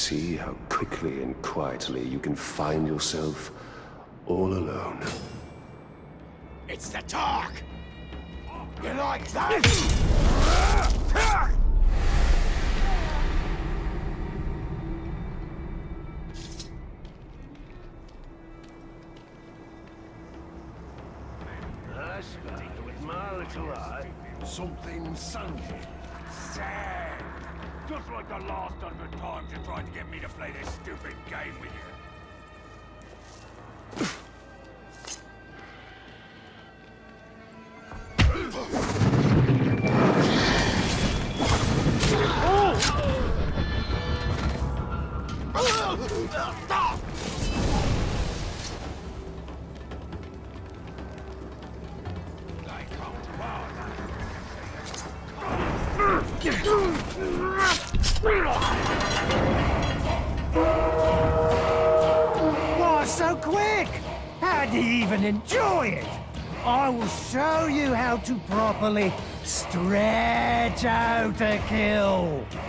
see how quickly and quietly you can find yourself all alone. It's the talk! You like that? That's better with my little eye. Something sandy. Sad! Just like the last 100 times you tried to get me to play this stupid game with you. Stop! Why so quick? How do you even enjoy it? I will show you how to properly stretch out a kill.